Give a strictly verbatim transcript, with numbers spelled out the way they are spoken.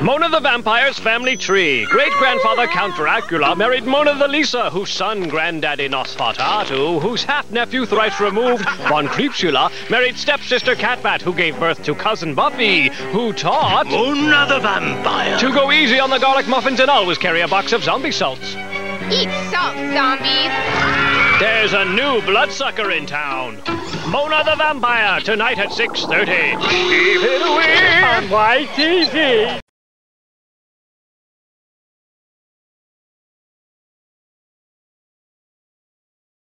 Mona the Vampire's family tree. Great-grandfather Count Dracula married Mona the Lisa, whose son, Granddaddy Nosferatu, whose half-nephew thrice removed, Von Creepsula, married stepsister Catbat, who gave birth to cousin Buffy, who taught... Mona the Vampire. To go easy on the garlic muffins and always carry a box of zombie salts. Eat salt, zombies. There's a new bloodsucker in town. Mona the Vampire, tonight at six thirty. Keep it away On Y T V.